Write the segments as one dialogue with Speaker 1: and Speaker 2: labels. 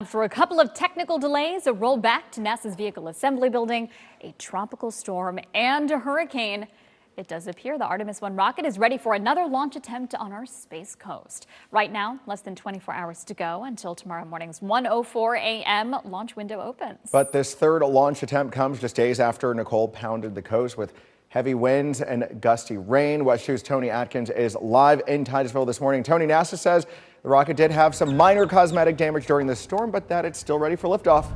Speaker 1: After a couple of technical delays, a rollback to NASA's vehicle assembly building, a tropical storm, and a hurricane, it does appear the Artemis 1 rocket is ready for another launch attempt on our space coast. Right now, less than 24 hours to go until tomorrow morning's 1:04 a.m. launch window opens.
Speaker 2: But this third launch attempt comes just days after Nicole pounded the coast with heavy winds and gusty rain. West 2's Tony Atkins is live in Titusville this morning. Tony, NASA says the rocket did have some minor cosmetic damage during the storm, but that it's still ready for liftoff.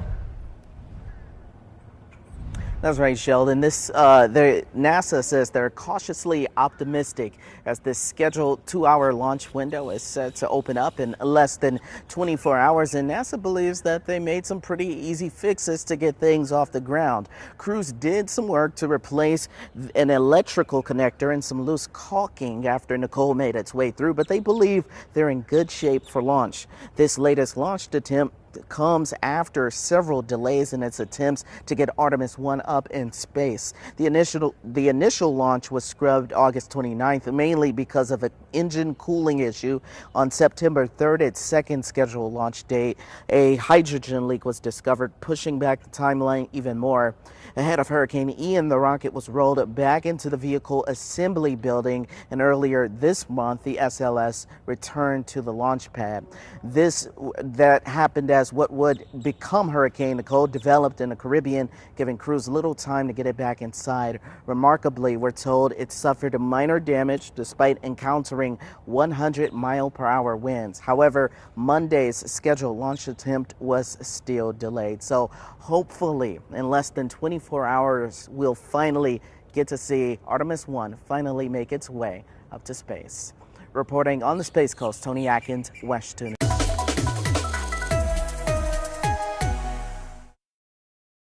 Speaker 3: That's right, Sheldon. NASA says they're cautiously optimistic as this scheduled 2-hour launch window is set to open up in less than 24 hours. And NASA believes that they made some pretty easy fixes to get things off the ground. Crews did some work to replace an electrical connector and some loose caulking after Nicole made its way through, but they believe they're in good shape for launch. This latest launch attempt comes after several delays in its attempts to get Artemis 1 up in space. The initial launch was scrubbed August 29th, mainly because of an engine cooling issue. On September 3rd, its second scheduled launch date, a hydrogen leak was discovered, pushing back the timeline even more. Ahead of Hurricane Ian, the rocket was rolled back into the vehicle assembly building, and earlier this month, the SLS returned to the launch pad. That happened as what would become Hurricane Nicole developed in the Caribbean, giving crews little time to get it back inside. Remarkably, we're told it suffered minor damage despite encountering 100-mile-per-hour winds. However, Monday's scheduled launch attempt was still delayed. So hopefully, in less than 24 hours, we'll finally get to see Artemis 1 finally make its way up to space. Reporting on the Space Coast, Tony Atkins, West 2.